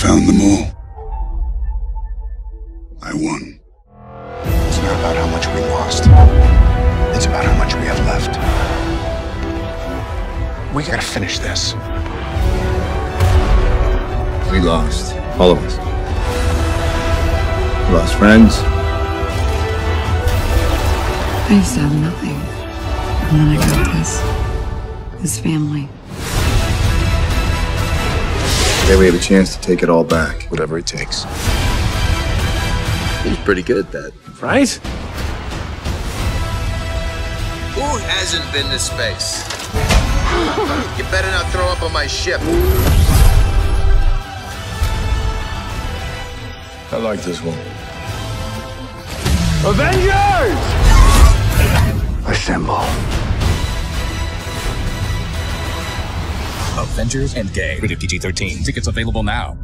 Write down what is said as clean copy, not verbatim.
found them all. I won. It's not about how much we lost. It's about how much we have left. We gotta finish this. We lost. All of us. We lost friends. I used to have nothing. And then I got this family. Today we have a chance to take it all back. Whatever it takes. He's pretty good at that. Right? Who hasn't been to space? You better not throw up on my ship. I like this one. Avengers! Assemble. Avengers Endgame. Rated PG-13. Tickets available now.